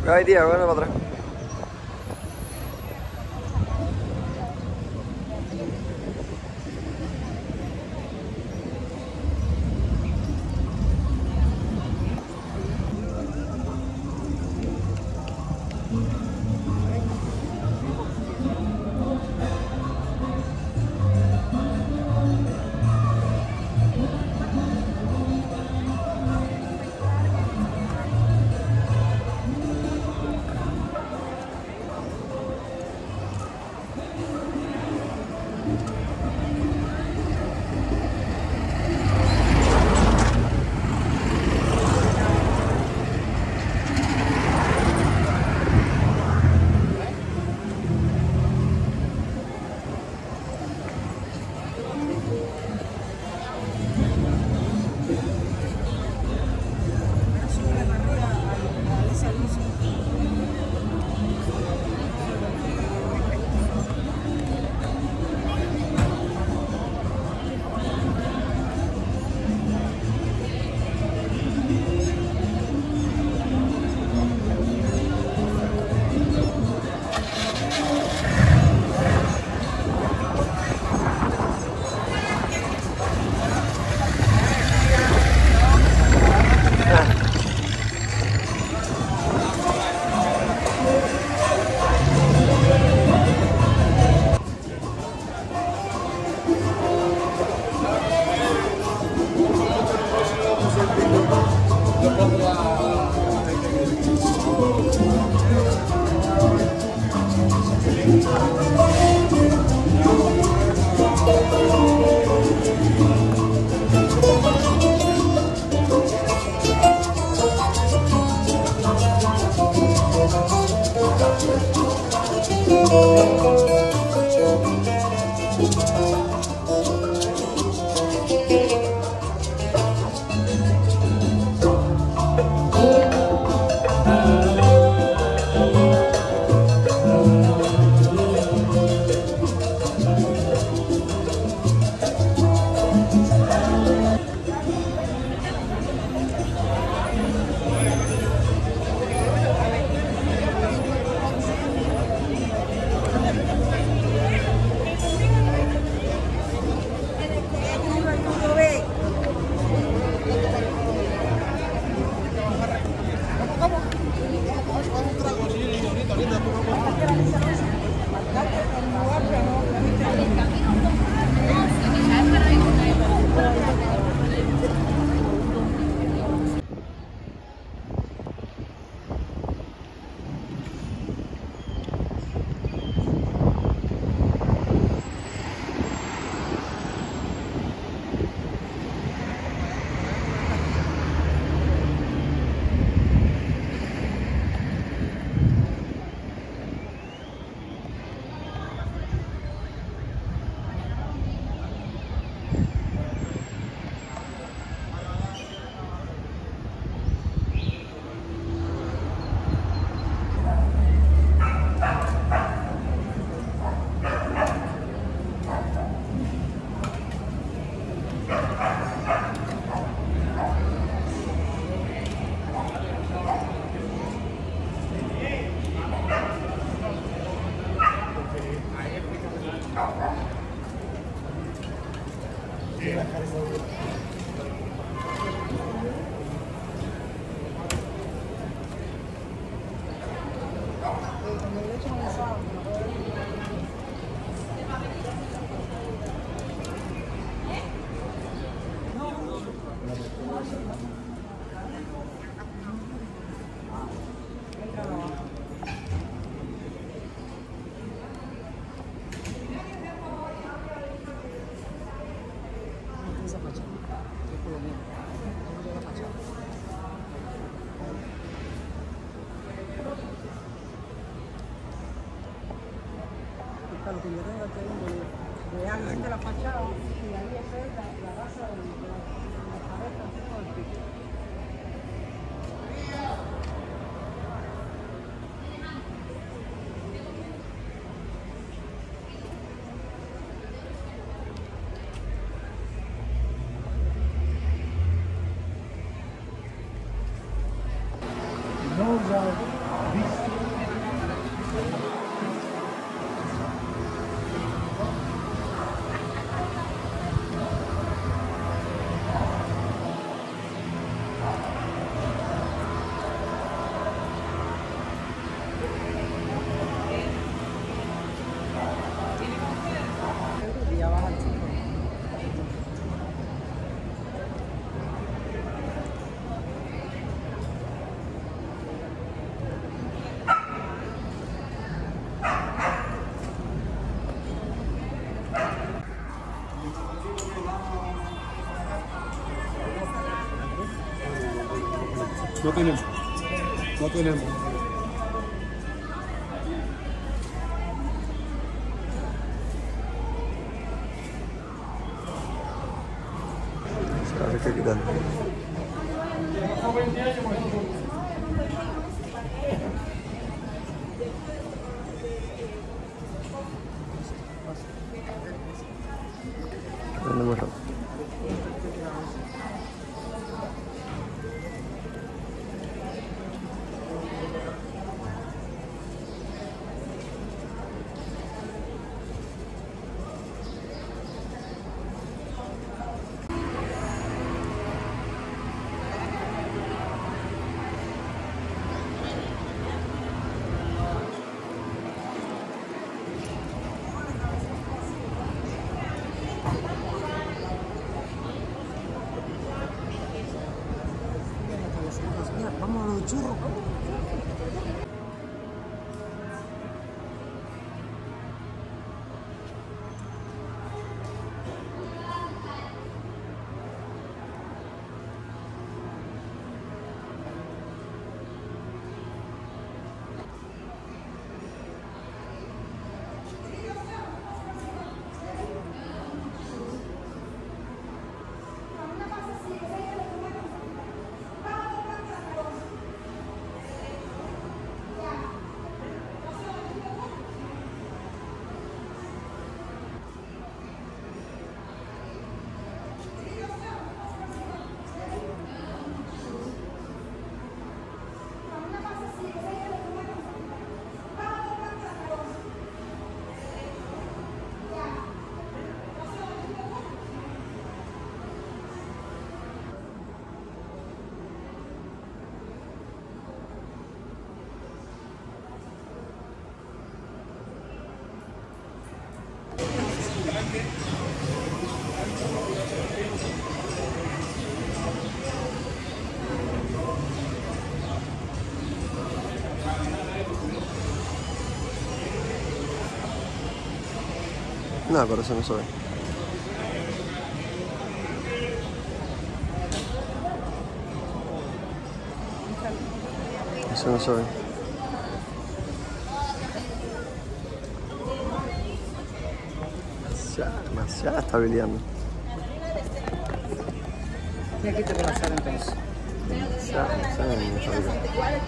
Ay, tía, bueno, para atrás. Lo que yo tengo aquí realmente la fachada y ahí es la raza de la cabeza, tengo el pico. Those are No tenemos. No tenemos. A ver qué tal. Tenemos ropa. Mira, vamos a los churros. No, pero eso no se ve. Eso no se ve. Demasiada estabilidad, ¿no? Y aquí te voy a hacer entonces. Demasiada estabilidad.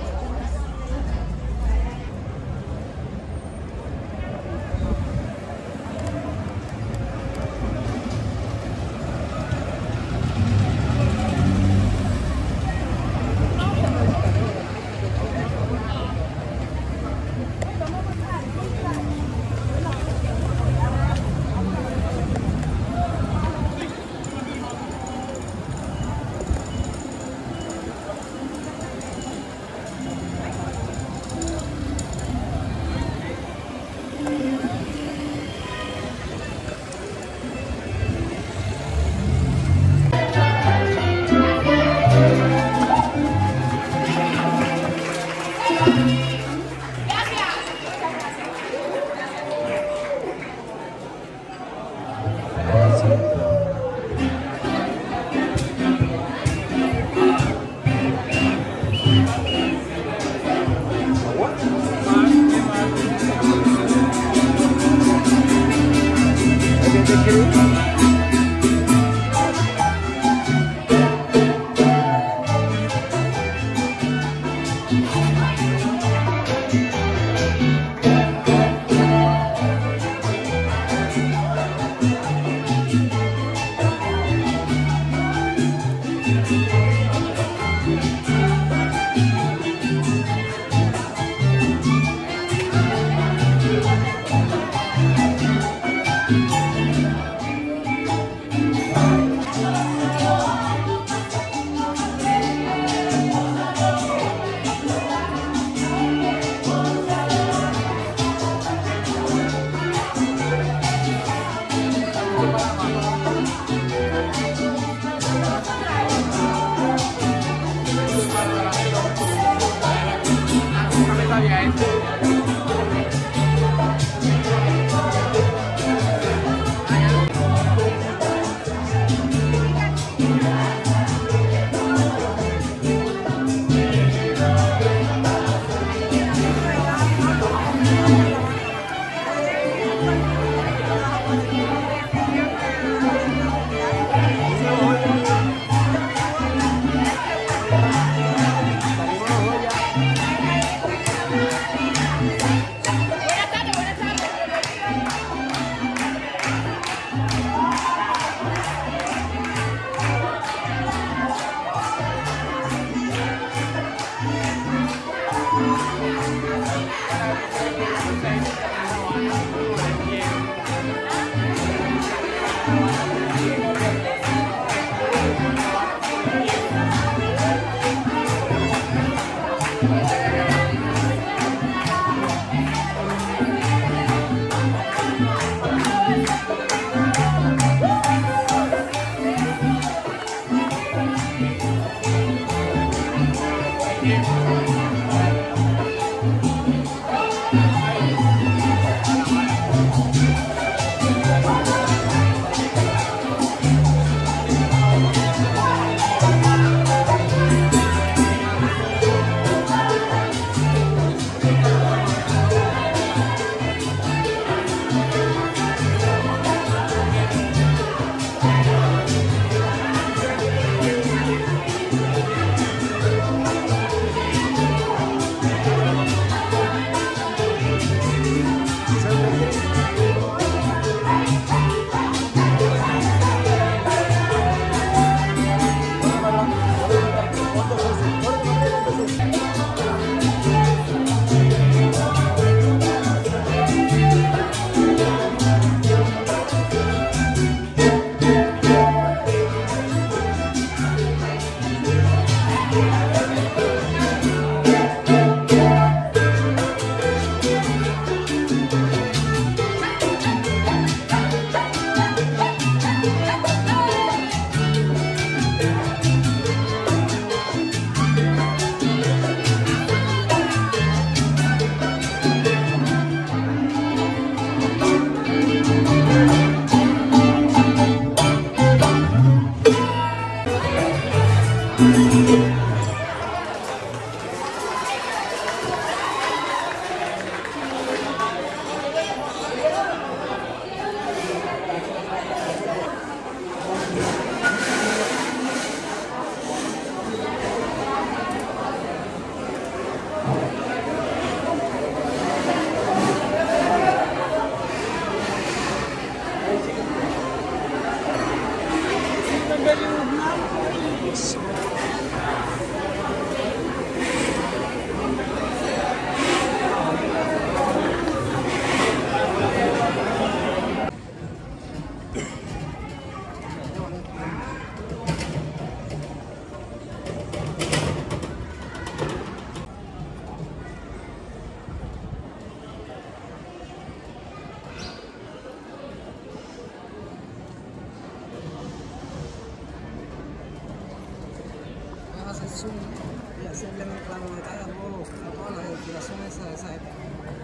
Y hacerle un plano de detalle a todas las edificaciones de esa época.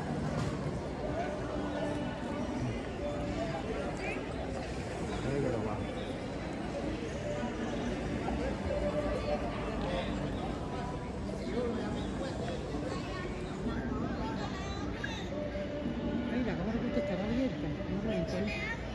Mira, ¿cómo que esto estará abierta? No reventó.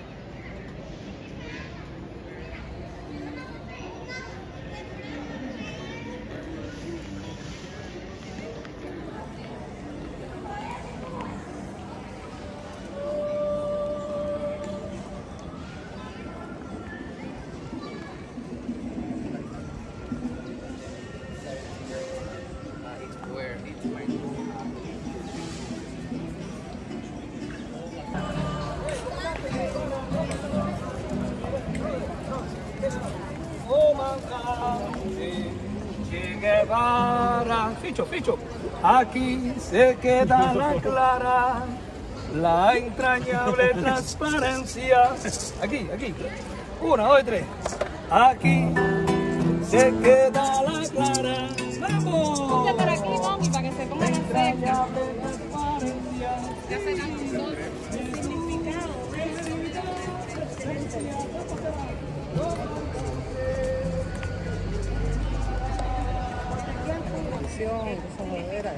Ficho, ficho. Aquí se queda la clara, la entrañable transparencia. Aquí, aquí. 1, 2, 3. Aquí se queda la clara. ¡Vamos! Ponte por aquí, Mami, para que se ponga la cerca. Ya se ganó todo el significado. Esa madera.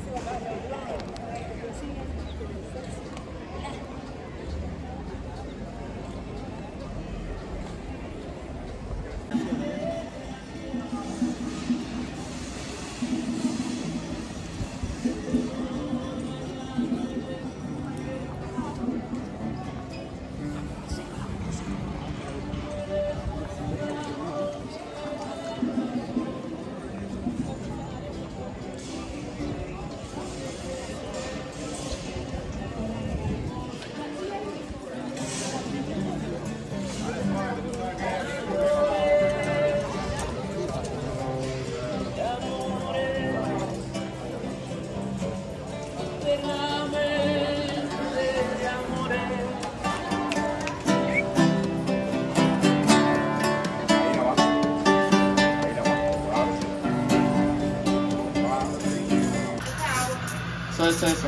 Eso.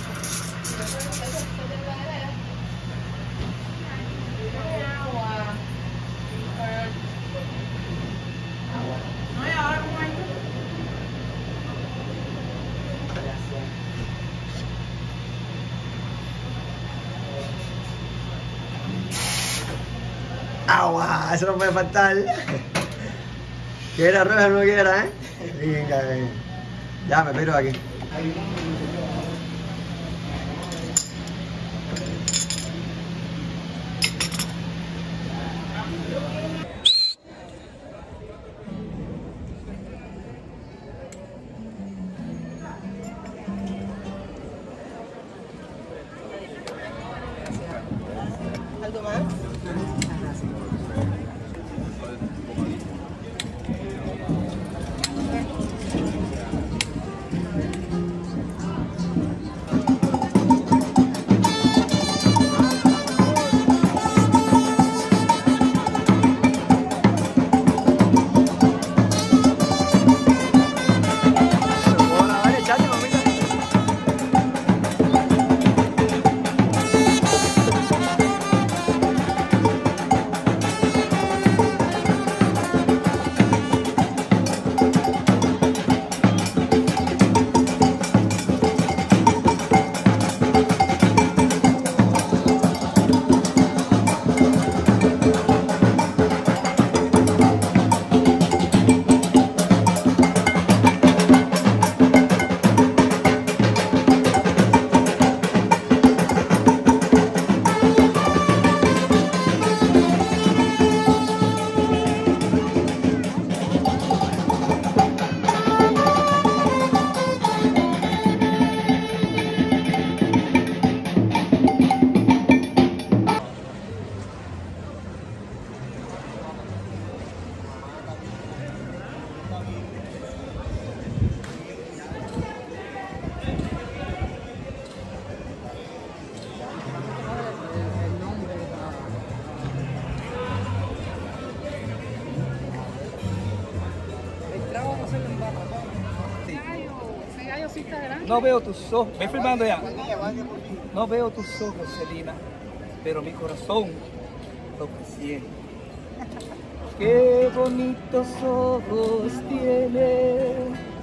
¡Agua! Eso no puede faltar. Quiera roja, no quiera, ¿eh? Venga, venga. Ya me piro aquí. ¿Algo más? No veo tus ojos. Ven filmando ya. No veo tus ojos, Celina, pero mi corazón lo presiente. Qué bonitos ojos tiene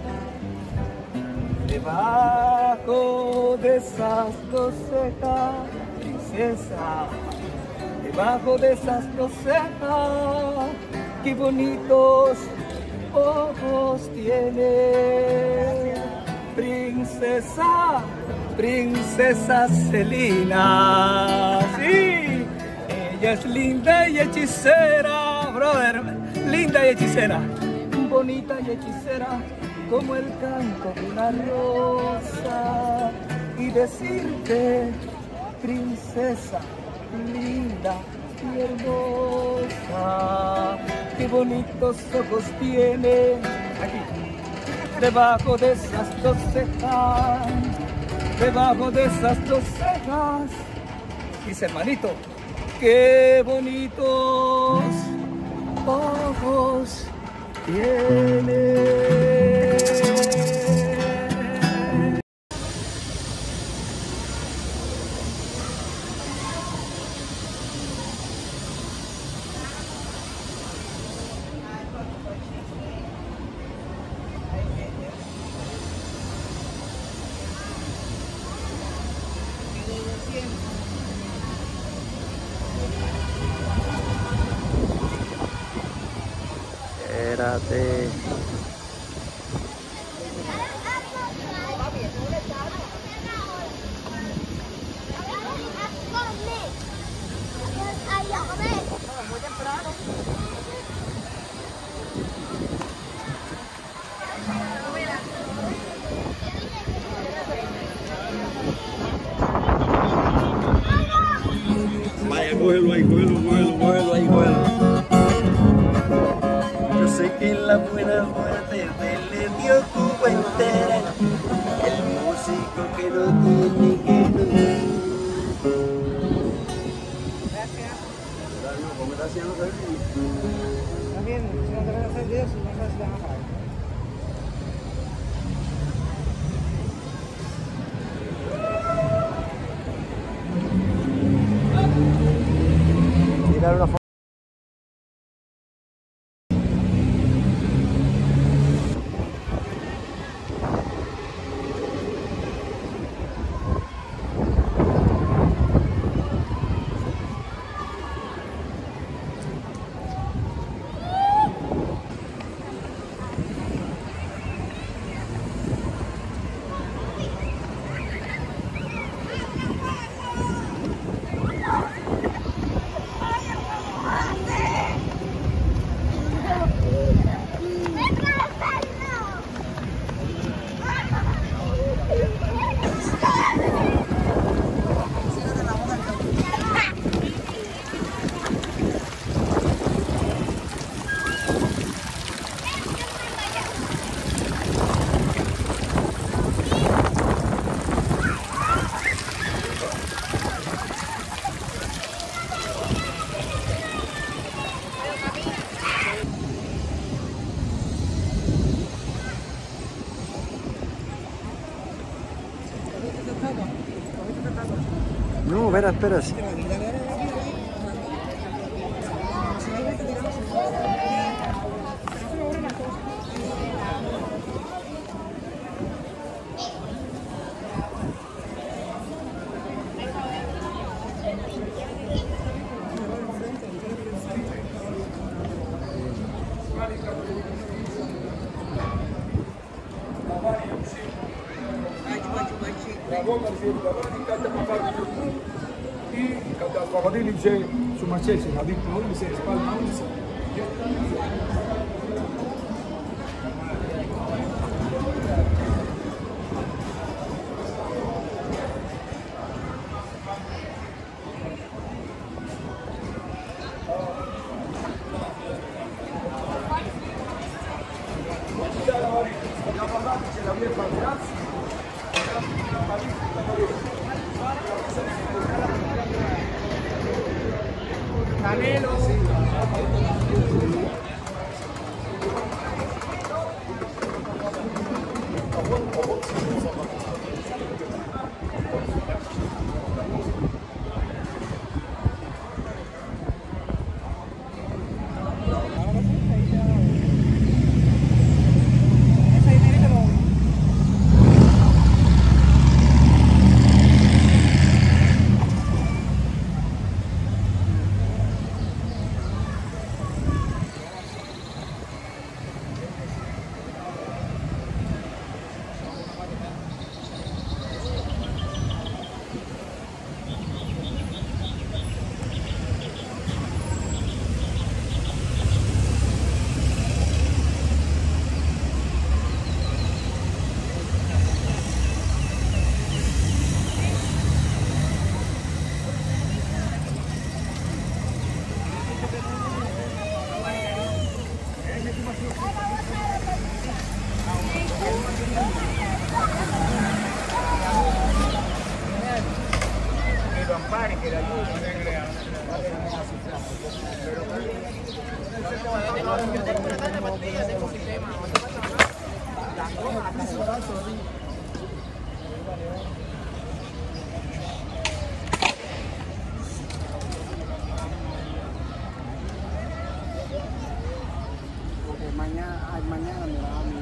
debajo de esas dos cejas, princesa. Debajo de esas dos cejas, qué bonitos ojos tiene, princesa, princesa Celina. Sí, ella es linda y hechicera, brother, linda y hechicera, bonita y hechicera, como el canto de una rosa. Y decirte, princesa, linda y hermosa, qué bonitos ojos tiene, aquí, debajo de esas dos cejas, debajo de esas dos cejas, dice hermanito, qué bonitos ojos tiene. Espérate. Vaya, cógelo ahí, cógelo ahí. Yo sé que la buena muerte le dio Cuba entera, el músico que no tiene que no. Gracias. ¿Cómo está haciendo eso? También, si no te vas a hacer videos, no sabes si van a pagar. Tirar una foto. No, espera. I kada osvobodili će sumačeće na diknu ulice, spali na ulici. Mañana me va a mí.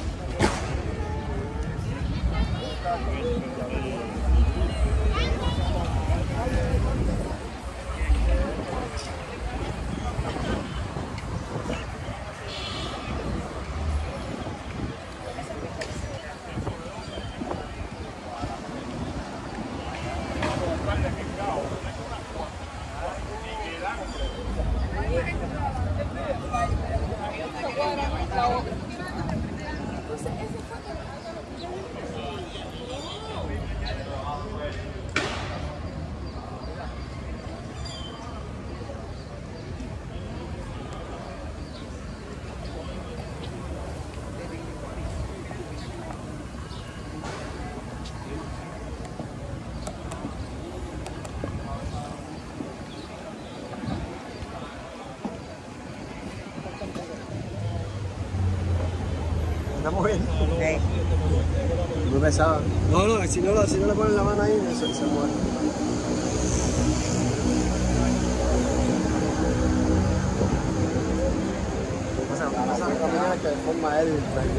Estamos bien. Muy pesado. No, si no le ponen la mano ahí, se muere. Pasa a caminar que de forma él.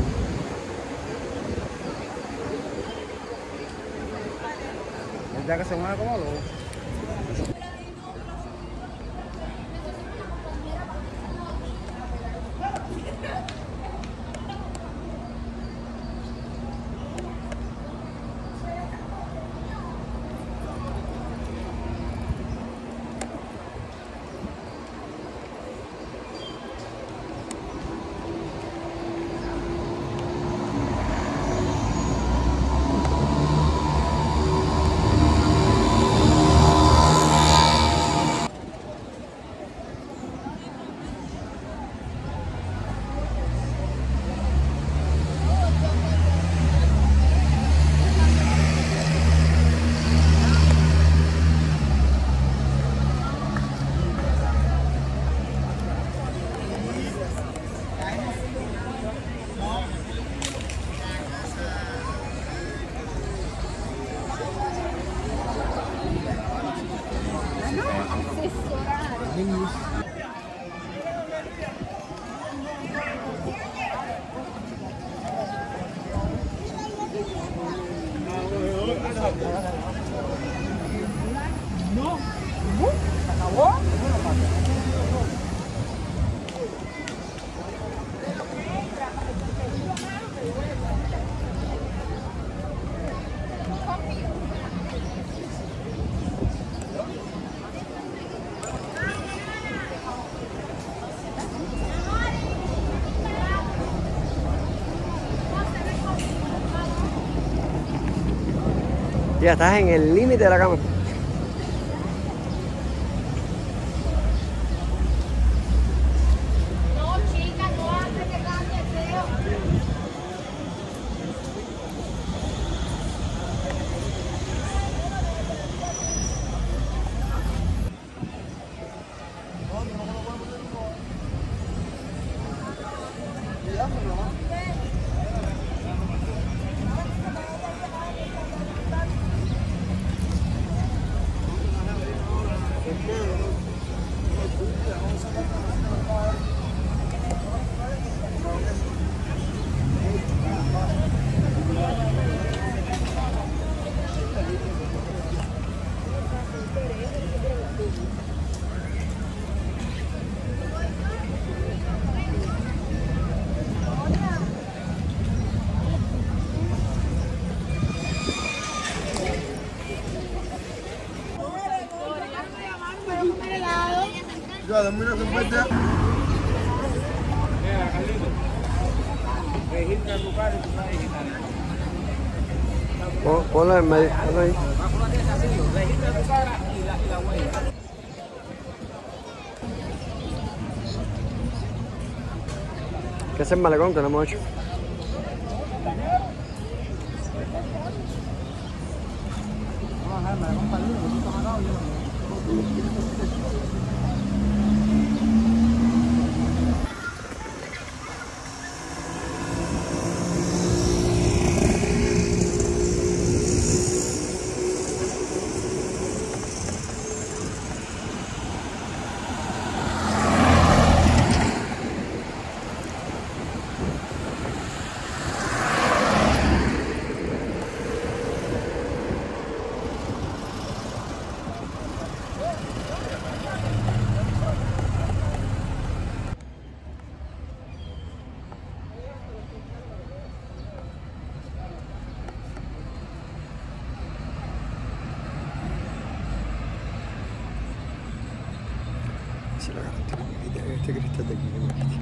Ya que se mueve como loco. Ya estás en el límite de la cama. Dame una respuesta. Registra tu cara y tu cara digital. Ponla en medio, ponla ahí. Registra tu cara y la huella. ¿Qué es el malecón que no hemos hecho? Vamos a dejar el malecón para el lunes, que tú estás acá, yo. Si la garantía este cristal de aquí que me quite.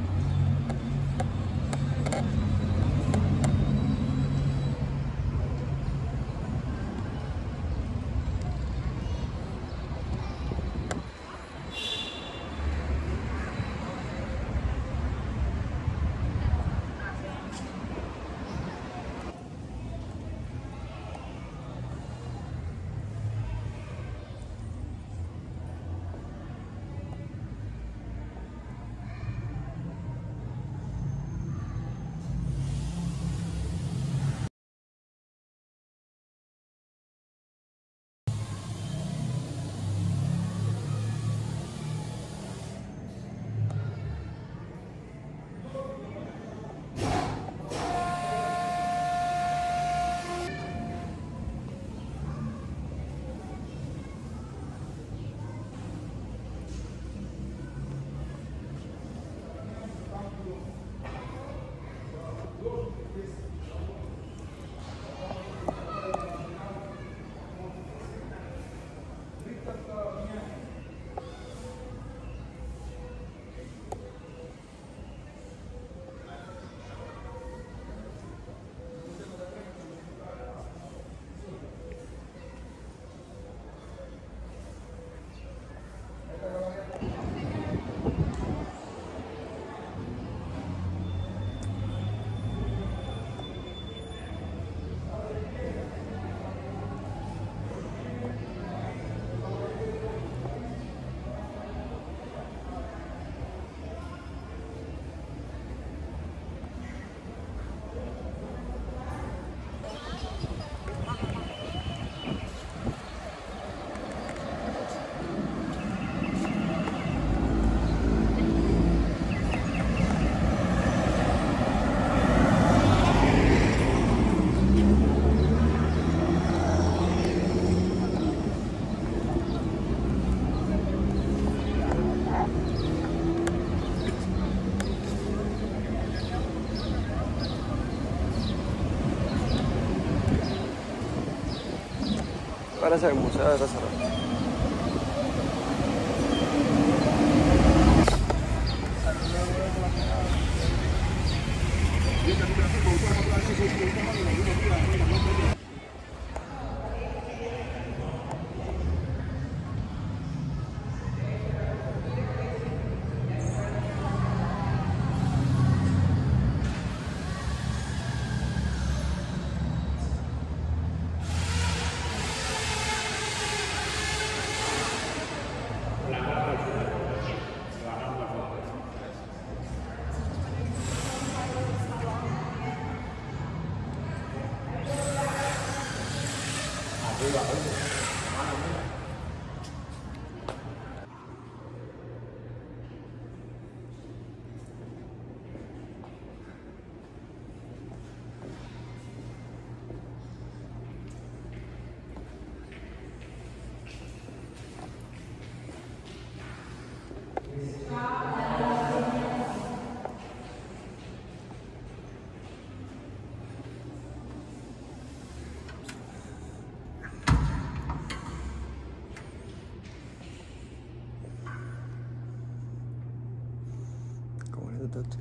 Parece el museo de Tesoro. Tot.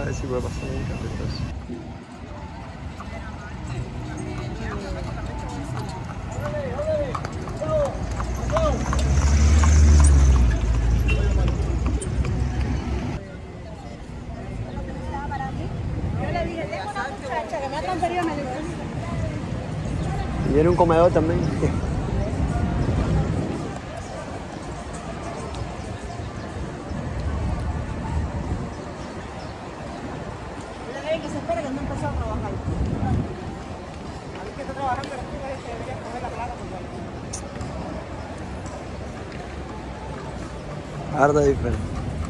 a ver si puede pasar un cafetazo. Y viene un comedor también. Que se espera que no empezó a trabajar. A ver que está trabajando, pero tú ves que debería coger la plata por Harta diferente.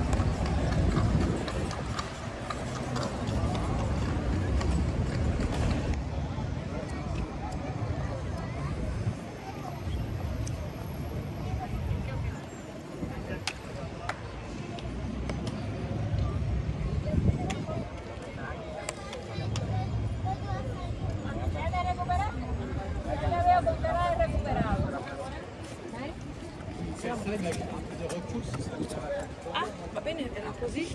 Ah, va bene, era così.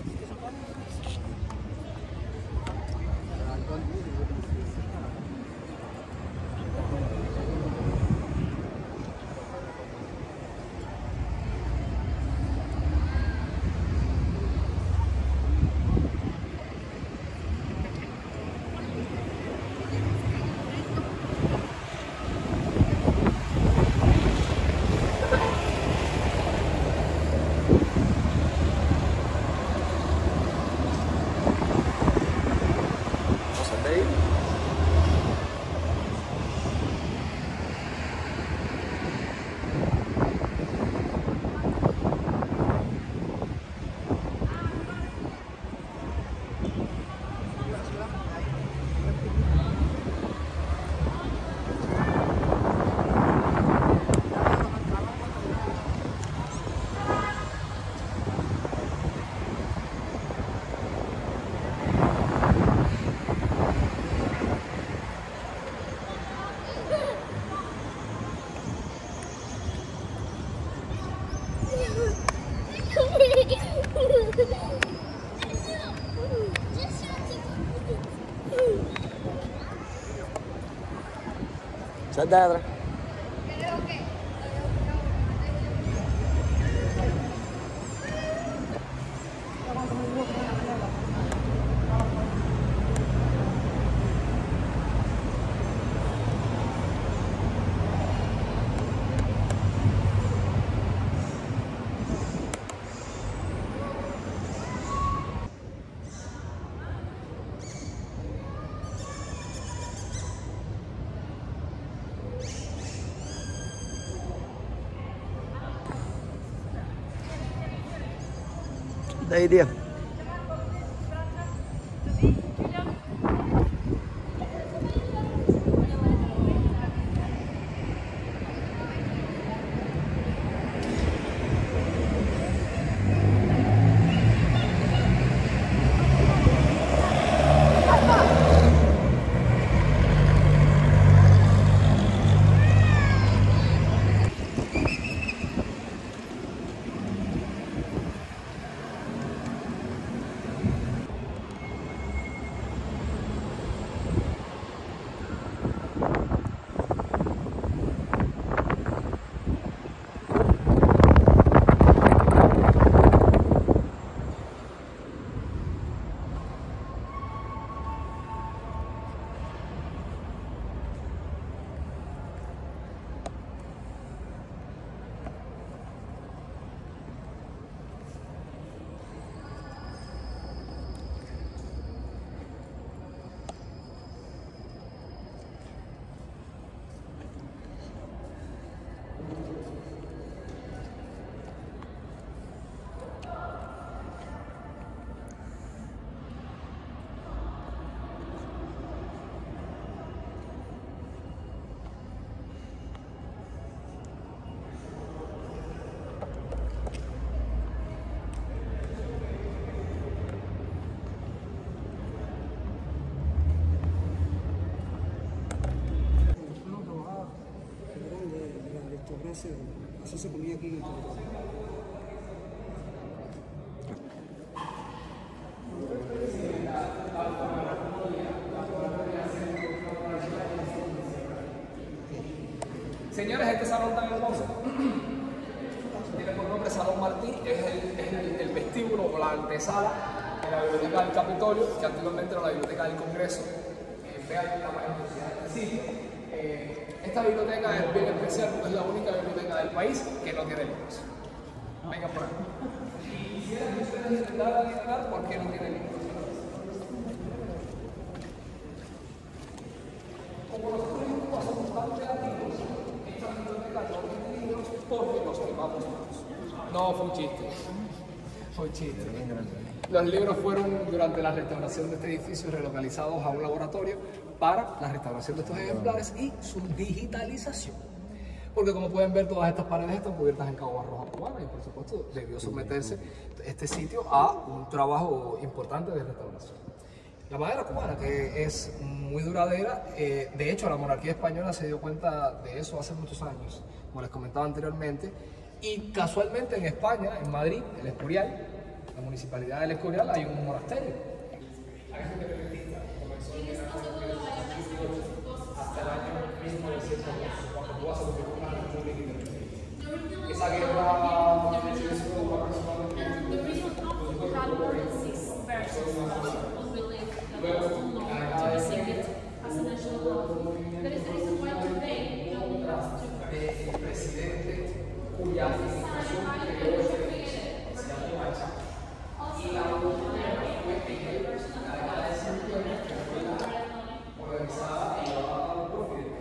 Sal de atrás. De ahí, tío. Así se ponía aquí en el territorio. Señores, este salón tan hermoso tiene por nombre Salón Martí, es el vestíbulo o la antesala de la Biblioteca del Capitolio, que anteriormente era la Biblioteca del Congreso. Vean la magnificidad del sitio. Esta biblioteca es bien especial porque es la única biblioteca del país que no tiene libros. Vengan por aquí. Y quisiera que ustedes intentaran adivinar por qué no tiene libros. Como nosotros en Cuba somos tan creativos, esta biblioteca no tiene libros porque los quemamos todos. No, fue un chiste. Fue un chiste. Los libros fueron durante la restauración de este edificio relocalizados a un laboratorio para la restauración de estos ejemplares y su digitalización. Porque como pueden ver, todas estas paredes están cubiertas en caoba roja cubana y por supuesto debió someterse este sitio a un trabajo importante de restauración. La madera cubana, que es muy duradera, de hecho la monarquía española se dio cuenta de eso hace muchos años, como les comentaba anteriormente, y casualmente en España, en Madrid, el Escorial, la municipalidad del Escorial, hay un monasterio. Hay gente independentista, comenzó en hasta el año 1900, cuando Cuba se convirtió en una república independiente. Esa guerra el presidente cuya administración creó este edificio, se llama Malecón, y la última fue en la década de 50, que fue organizada y llevada a un profile.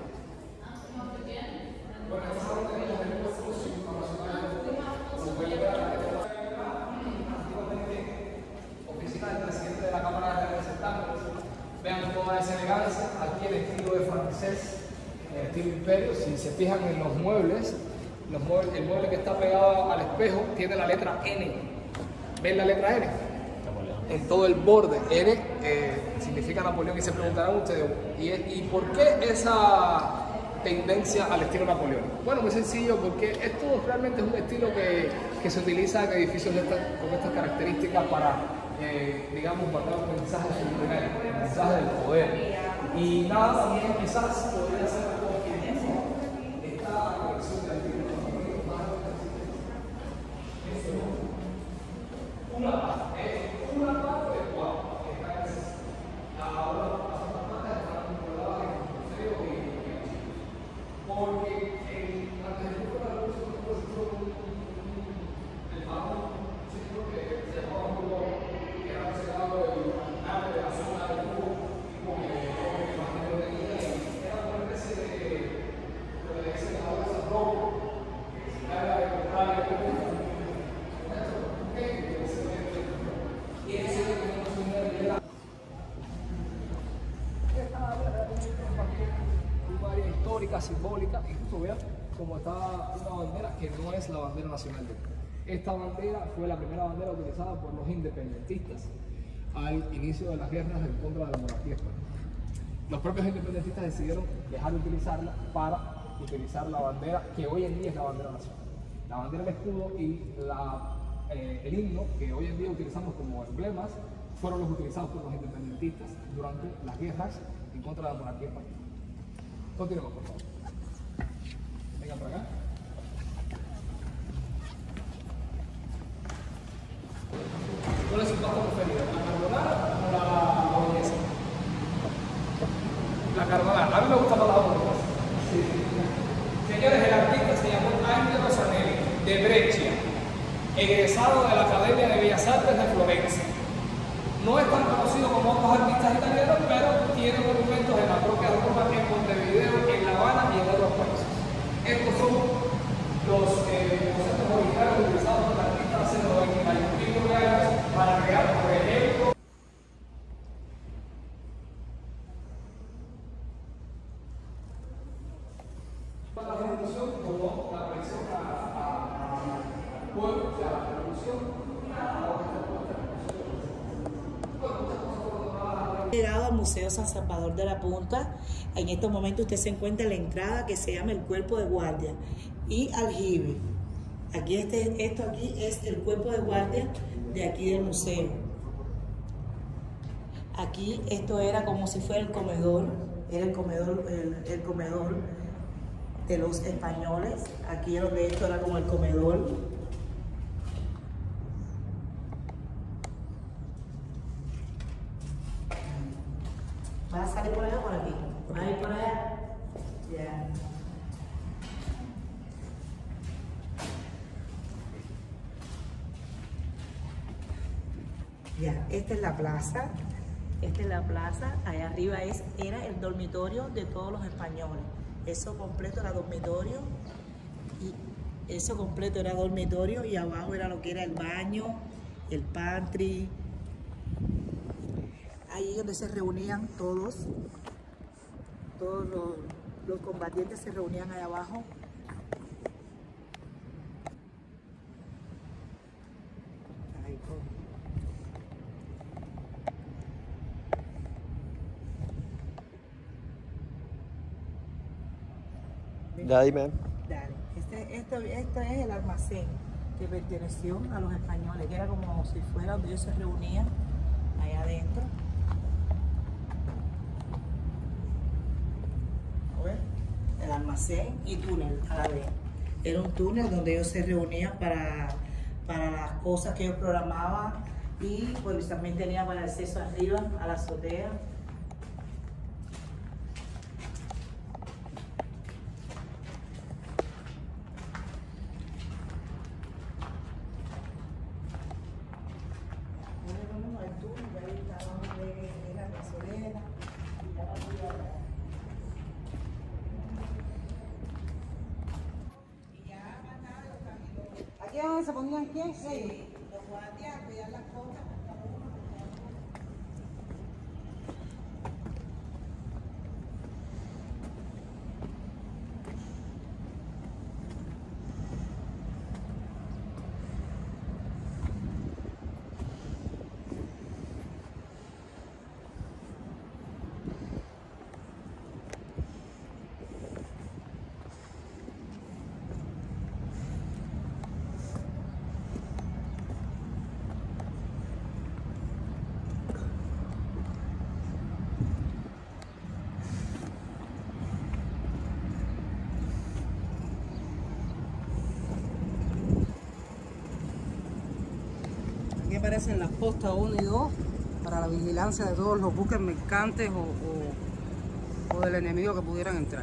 Bueno, este salón tenemos el puesto internacional, como pueden ver, antiguamente oficina del presidente de la Cámara de Representantes. Vean toda esa elegancia, aquí el estilo de francés, el estilo imperio. Si se fijan en los muebles, el mueble que está pegado al espejo tiene la letra N. ¿Ven la letra N? En todo el borde. N significa Napoleón y se preguntarán ustedes, ¿y por qué esa tendencia al estilo napoleónico? Bueno, muy sencillo, porque esto realmente es un estilo que se utiliza en edificios con estas características para, digamos, mandar un mensaje subliminal, un mensaje del poder. Y nada, también quizás podría ser como que esta colección de artículos una parte del cuadro que está en ahora las otras partes están controladas en el museo porque antes de que la luz el bajo sitio que se llamaba Cuba, que era considerado el arte de la zona del Cuba, como que más de lo tenía, era una especie de lo que le dicen ahora esa ropa, que se cae de comprar el Cuba. Y ese es un área histórica, simbólica, incluso vean cómo está una bandera que no es la bandera nacional de Cuba. Esta bandera fue la primera bandera utilizada por los independentistas al inicio de las guerras en contra de la monarquía española. Los propios independentistas decidieron dejar de utilizarla para utilizar la bandera que hoy en día es la bandera nacional. La bandera del escudo y el himno que hoy en día utilizamos como emblemas fueron los utilizados por los independentistas durante las guerras en contra de la monarquía española. Continuemos, por favor. Vengan por acá. ¿Cuál es su plato preferido? ¿La carbonara o la boloñesa? La carbonara. A mí me gusta más la boloñesa. Sí. Señores, el artista se llamó Angelo Sanelli, de Brescia, egresado de la Academia de Bellas Artes de Florencia. No es tan conocido como otros artistas italianos, pero tiene monumentos en la propia Roma, en Montevideo, en La Habana y en otros países. Estos son los conceptos originales utilizados por el artista hace 95 años para crear, por ejemplo, la revolución como la colección al pueblo, o sea, la revolución. Llegado al Museo San Salvador de la Punta. En estos momentos usted se encuentra en la entrada que se llama el cuerpo de guardia y aljibe. Aquí esto aquí es el cuerpo de guardia de aquí del museo. Aquí esto era como si fuera el comedor, era el comedor de los españoles. Aquí es donde esto era como el comedor. ¿Vas a salir por allá o por aquí? ¿Vas a ir por allá? Ya. Ya, esta es la plaza. Esta es la plaza. Allá arriba era el dormitorio de todos los españoles. Eso completo era dormitorio. Y abajo era lo que era el baño, el pantry. Ahí donde se reunían todos los combatientes se reunían ahí abajo. Ya dime. Dale. Este es el almacén que perteneció a los españoles, que era como si fuera donde ellos se reunían allá adentro. El almacén y túnel a la vez. Era un túnel donde ellos se reunían para las cosas que ellos programaban y pues también tenían para el acceso arriba a la azotea. ¿Aquí es donde se ponían quién? Sí, los guardias cuidan las cosas. Aquí aparecen las postas 1 y 2 para la vigilancia de todos los buques mercantes o del enemigo que pudieran entrar.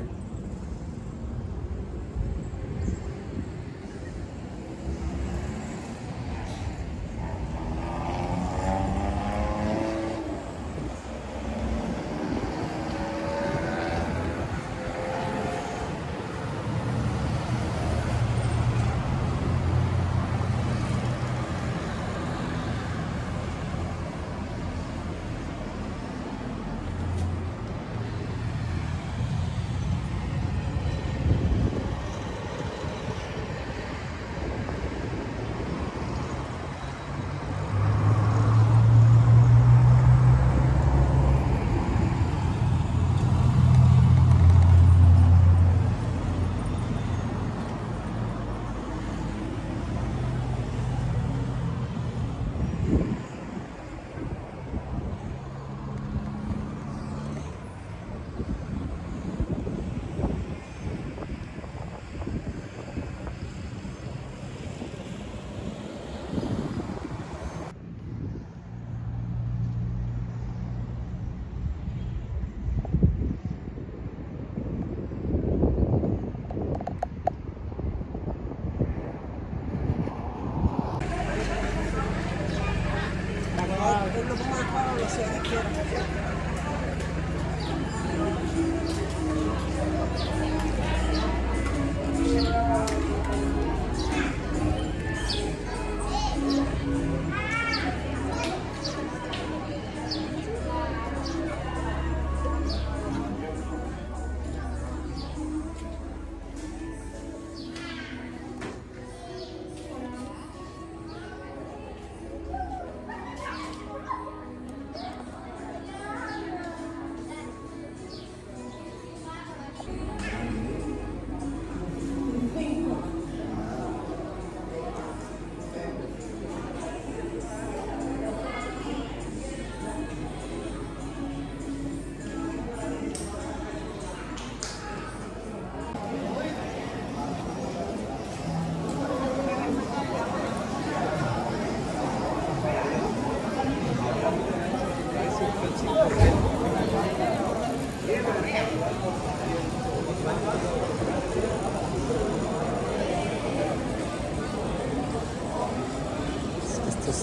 Él lo pongo de paro, lo sea que quiera.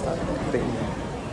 salsa brimming.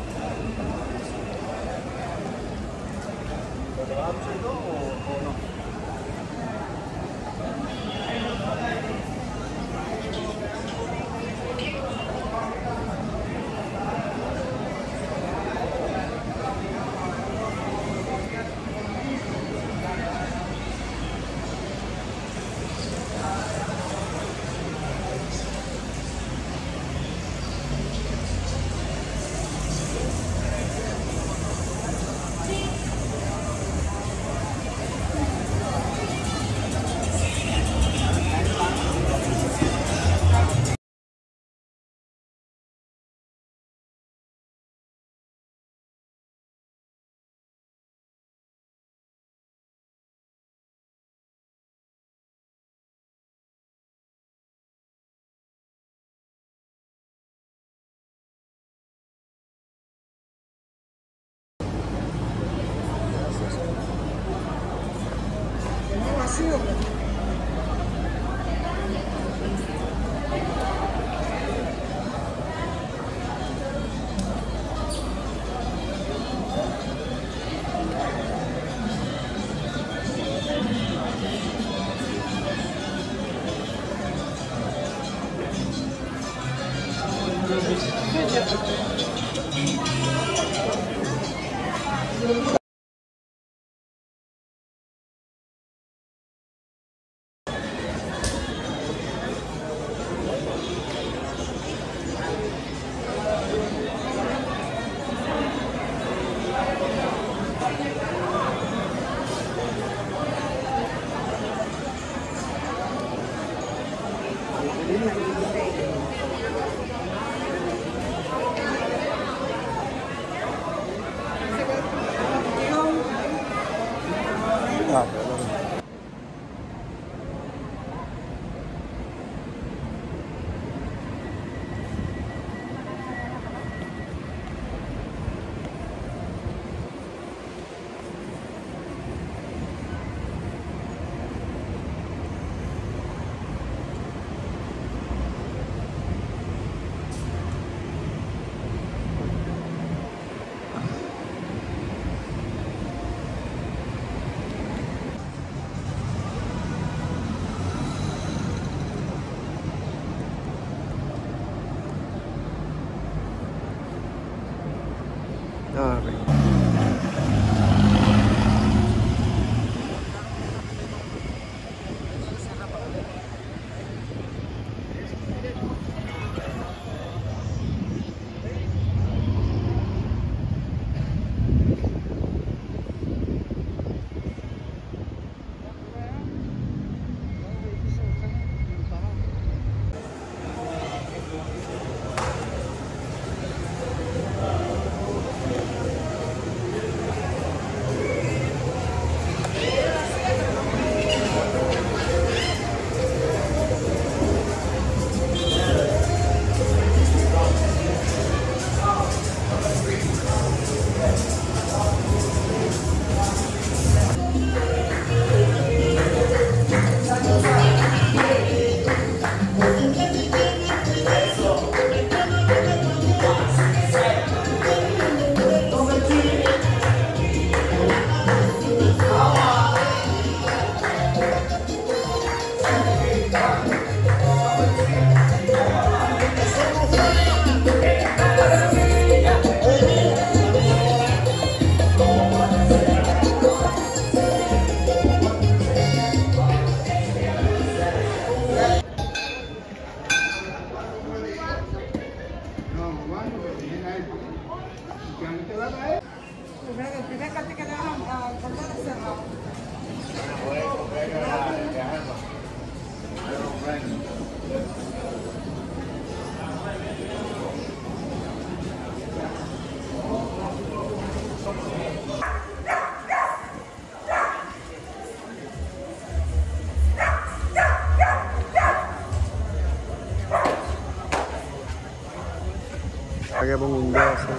Que pongo un dedo así.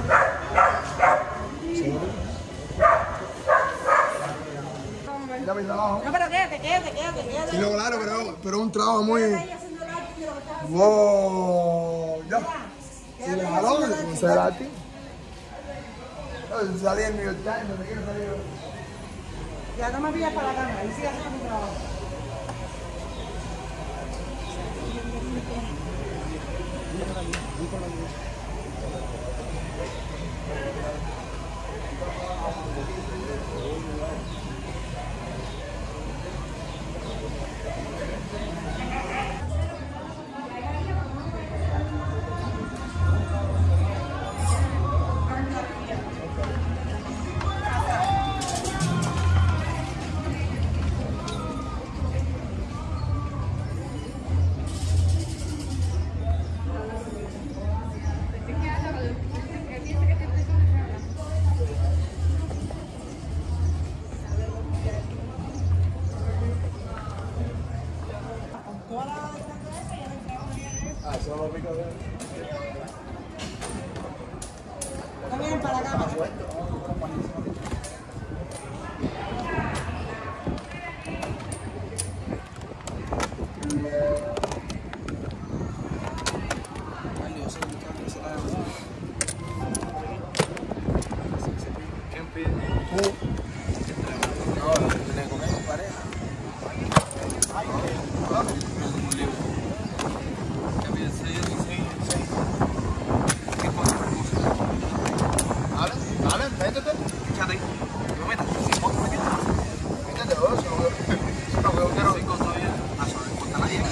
¿Sí? No, pero quédate. Sí, no, claro, pero es un trabajo muy... Wow, ya. Claro, Cerati. Salí en New York Times, donde quiero salir. Ya no me pillas para la cámara, y sigue haciendo mi trabajo. Ah, solo pico de... No vienen para la cámara. ¿Quién pide? No, lo que tiene que comer con pareja. Un libro. ¿Qué pide? 6. ¿Qué cosa? Dale, métete. Échate ahí. ¿Lo metas? ¿Sin moto metiendo? Métete, bro, si no veo. No veo que no. 5 todavía. Ah, solo no importa nadie.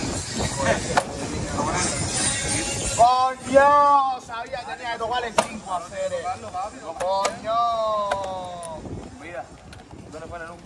¡Coño! Sabía que tenía que tocarle 5 a hacer. ¡Coño! Mira, ¿dónde fue el luz?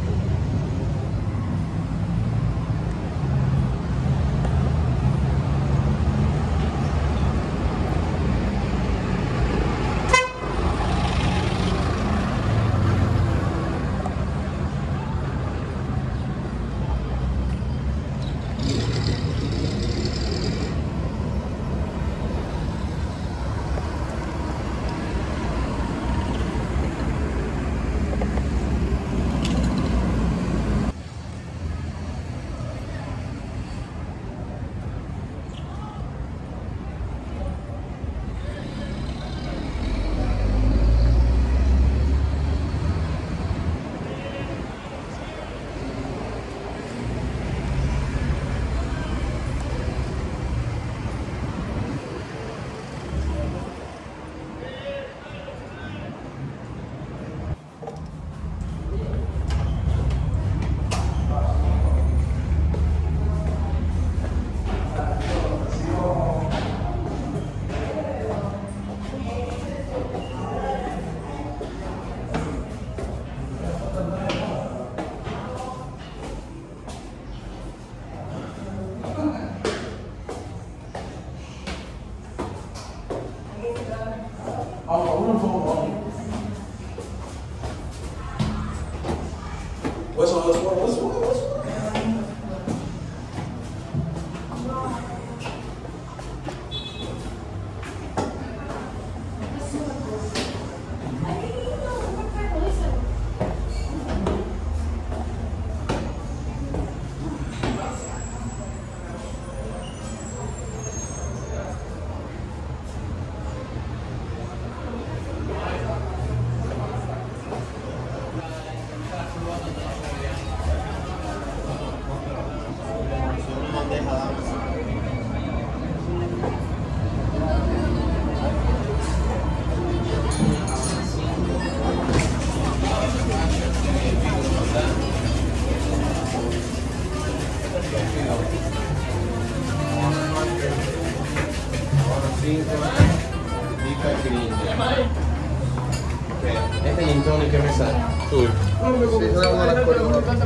Este gin tonic que me sale. Uy. Sí, eso es una de las cosas.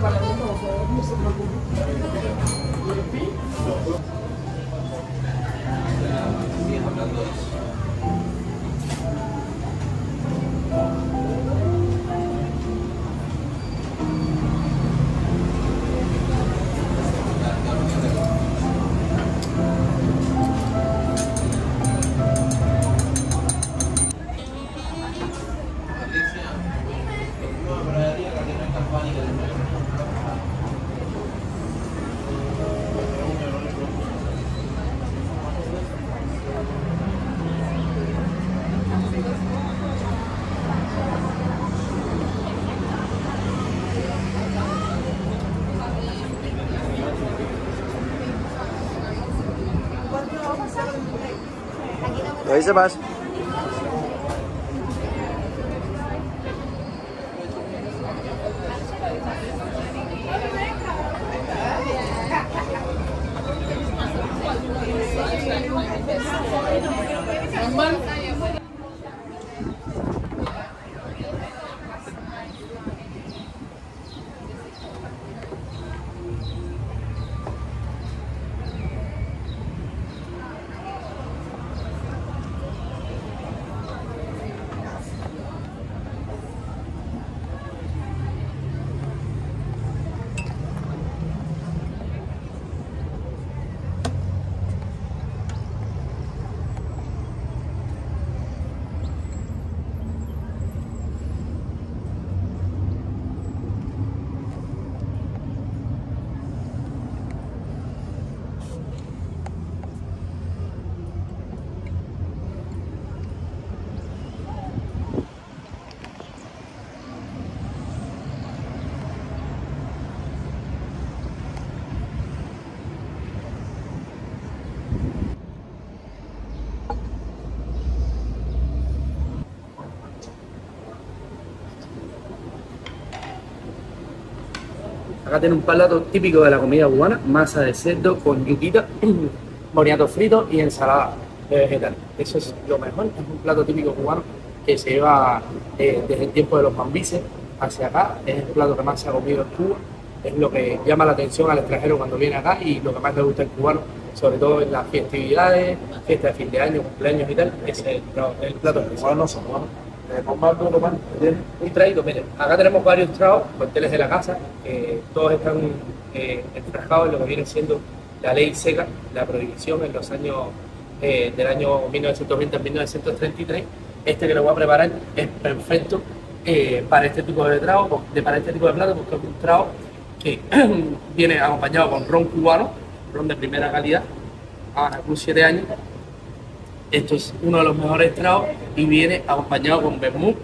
Siguen hablando de eso. Lo dice más. Acá tiene un plato típico de la comida cubana, masa de cerdo con yuquita, boniato frito y ensalada de vegetales. Eso es lo mejor, es un plato típico cubano que se lleva desde el tiempo de los mambises hacia acá. Es el plato que más se ha comido en Cuba, es lo que llama la atención al extranjero cuando viene acá y lo que más le gusta al cubano, sobre todo en las festividades, fiestas de fin de año, cumpleaños y tal, es el plato especial. Un traído, miren, acá tenemos varios tragos, cócteles de la casa, todos están enfrascados en lo que viene siendo la ley seca, la prohibición en los años del año 1920 a 1933. Este que lo voy a preparar es perfecto para este tipo de trago, para este tipo de plato, porque es un trago que viene acompañado con ron cubano, ron de primera calidad, a Cruz 7 años. Esto es uno de los mejores tragos y viene acompañado con vermut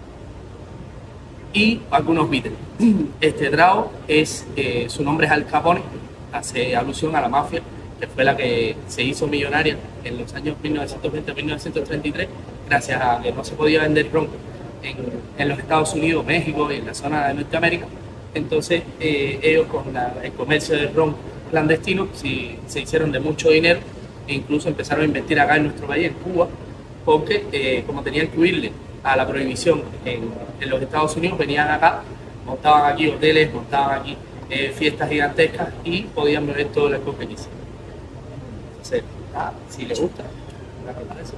y algunos bitters. Este trago es, su nombre es Al Capone, hace alusión a la mafia, que fue la que se hizo millonaria en los años 1920-1933, gracias a que no se podía vender ron en los Estados Unidos, México y en la zona de Norteamérica. Entonces ellos con el comercio del ron clandestino se hicieron de mucho dinero e incluso empezaron a invertir acá en nuestro país, en Cuba, porque como tenían que huirle a la prohibición en los Estados Unidos, venían acá, montaban aquí hoteles, montaban aquí fiestas gigantescas y podían beber todo el alcohol que quisieran. Entonces, si les gusta, la preparación.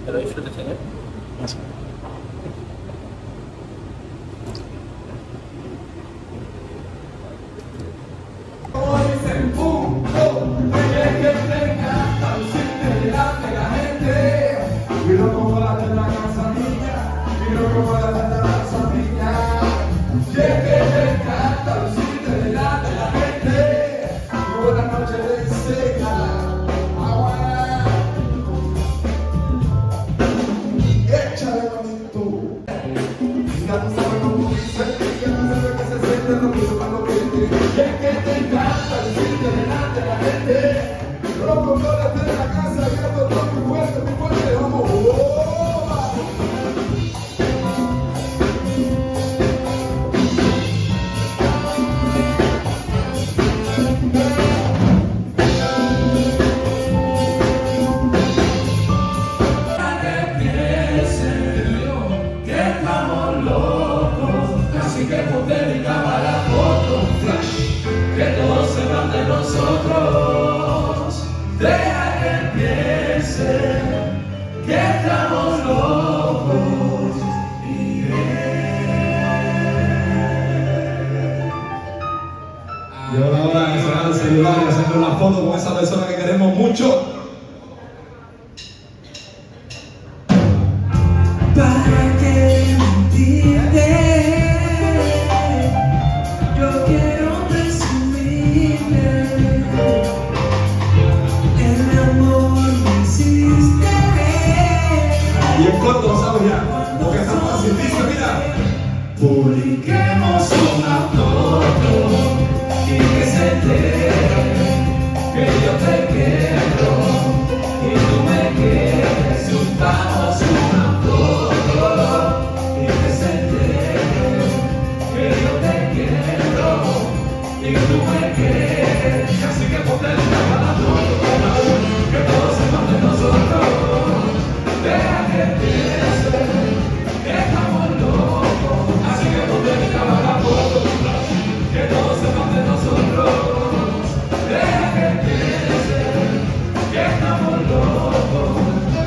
Que lo disfrutes, señor. Gracias. Y ahora enseñar el celular y hacer una foto con esa persona que queremos mucho. ¿Para qué mentirte? Yo quiero presumirte. El amor me hiciste. Y en corto lo sabes ya, porque es tan fácil. Dice, mira. Publiquemos una foto y que se entere que yo te quiero y tú me quieres. Juntamos una foto y que se entere que yo te quiero y tú me quieres. Así que ponte la foto, que todos sepan de nosotros. Deja que piense que estamos locos. Así que ponte la foto, que todos sepan de nosotros. Deja que piense que estamos locos.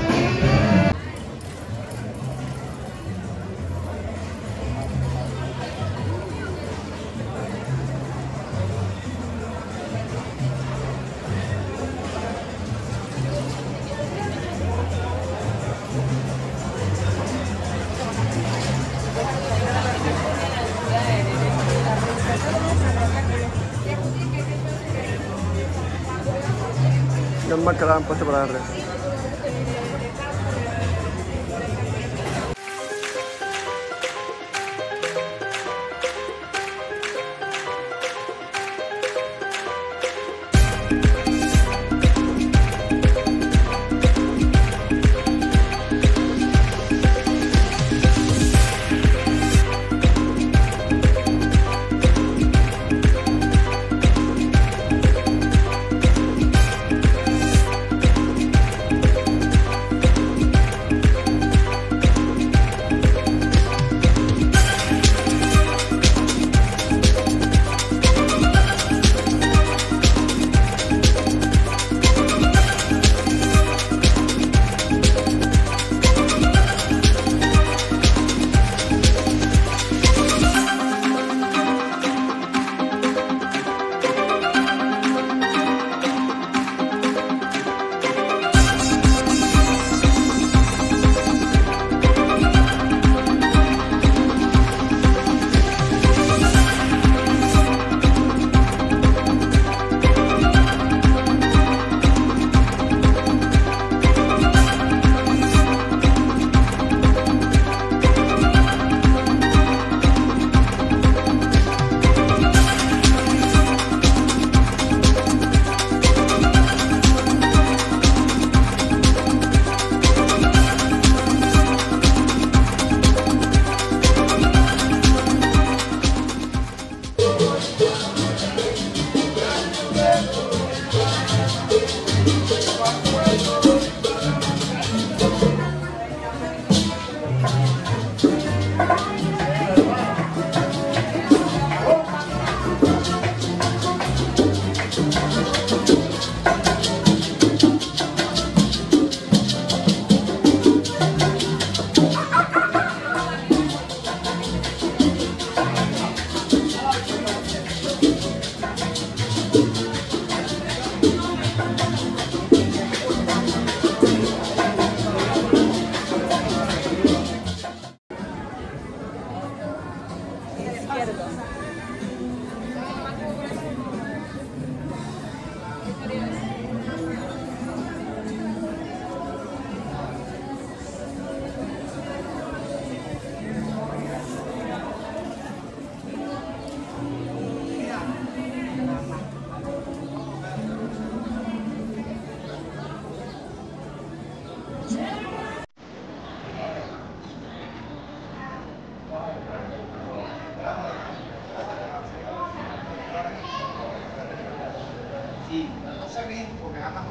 Yo más que la han puesto para la red.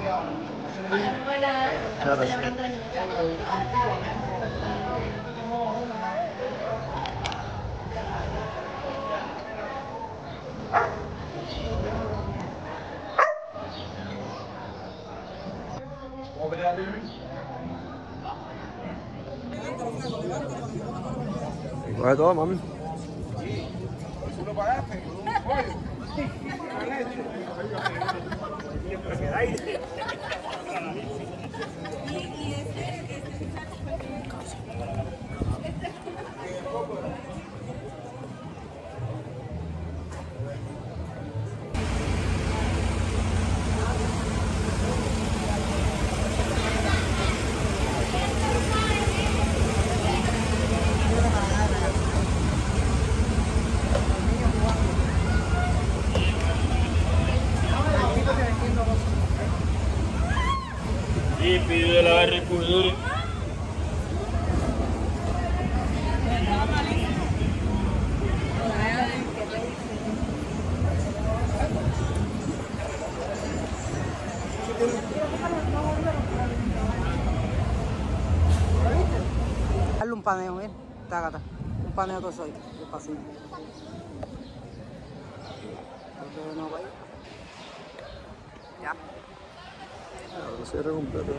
Coge todo, mami. ¿Tú lo pagaste? Pollo. Una leche. Sí, pide la recudura. Darle un paneo, mira, tácata. Un paneo todo soy, despacito. Ya. Lo cierre completo.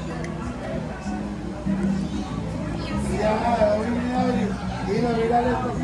Mira, mirar esto.